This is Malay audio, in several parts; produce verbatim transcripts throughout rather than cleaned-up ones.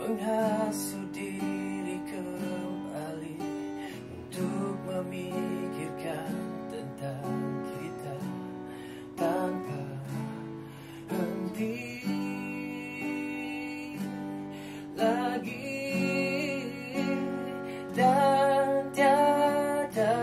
menghasut diri kembali untuk memikirkan tentang kita tanpa henti lagi, dan tiada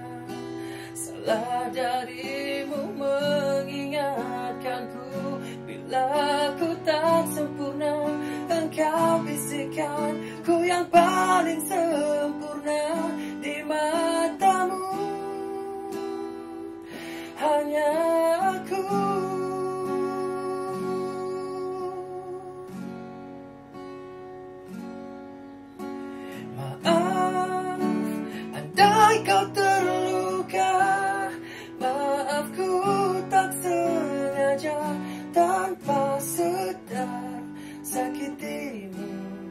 salah darimu mengingatkanku bila ku tak sempurna. Engkau bisikan ku yang paling sempurna di matamu, hanya aku. Maaf, andai kau terluka, maaf ku tak sengaja tanpa sedar sakitimu.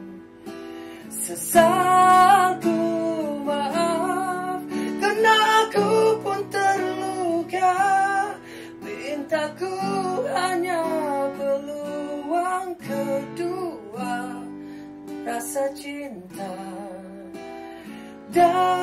Sesalku maaf, karena aku pun terluka. Mintaku hanya peluang kedua, rasa cinta dan